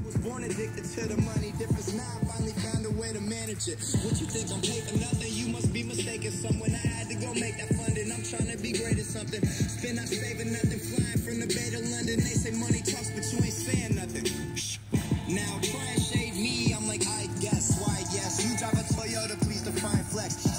was born addicted to the money. Difference now, I finally found a way to manage it. What you think I'm paid for nothing? You must be mistaken. Someone I had to go make that funding. I'm trying to be great at something. Spin out saving nothing, flying from the Bay to London. They say money talks, but you ain't saying nothing. Now try and shade me, I'm like, I guess. Why, yes, you drive a Toyota, please define flex.